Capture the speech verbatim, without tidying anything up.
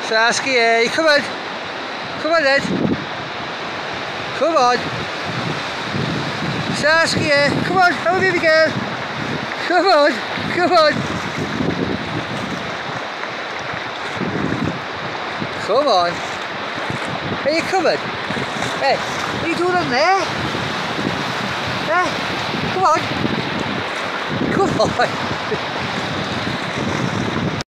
Saskia, come on. Come on then. Come on. Saskia, come on, have a baby girl. Come on, come on. Come on. Are you coming? Hey, what are you doing in there? Hey, come on. Come on.